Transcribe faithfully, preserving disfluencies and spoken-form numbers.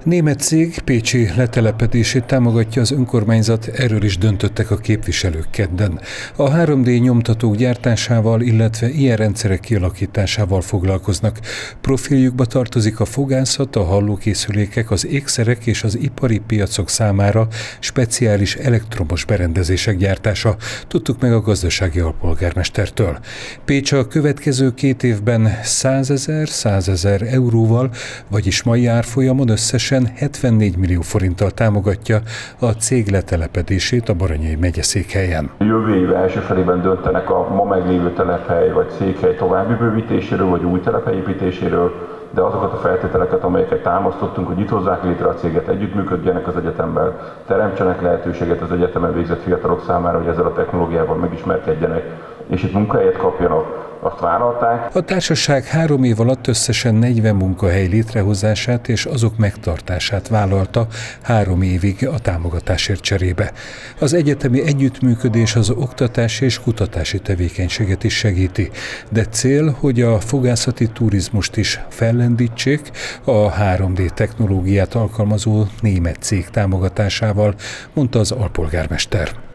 Német cég pécsi letelepedését támogatja az önkormányzat, erről is döntöttek a képviselők kedden. A három dé nyomtatók gyártásával, illetve ilyen rendszerek kialakításával foglalkoznak. Profiljukba tartozik a fogászat, a hallókészülékek, az ékszerek és az ipari piacok számára speciális elektromos berendezések gyártása, tudtuk meg a gazdasági alpolgármestertől. Pécs a következő két évben százezer-százezer euróval, vagyis mai árfolyamon összesen hetvennégy millió forinttal támogatja a cég letelepedését a Baranyai megyeszékhelyen. Jövő év első felében döntenek a ma meglévő telephely vagy székhely további bővítéséről vagy új telephely építéséről, de azokat a feltételeket, amelyeket támasztottunk, hogy itt hozzák létre a céget, együttműködjenek az egyetemmel, teremtsenek lehetőséget az egyetemen végzett fiatalok számára, hogy ezzel a technológiával megismerkedjenek, és itt munkahelyet kapjanak, azt vállalták. A társaság három év alatt összesen negyven munkahely létrehozását és azok megtartását vállalta három évig a támogatásért cserébe. Az egyetemi együttműködés az oktatási és kutatási tevékenységet is segíti, de cél, hogy a fogászati turizmust is fellendítsék a három dé technológiát alkalmazó német cég támogatásával, mondta az alpolgármester.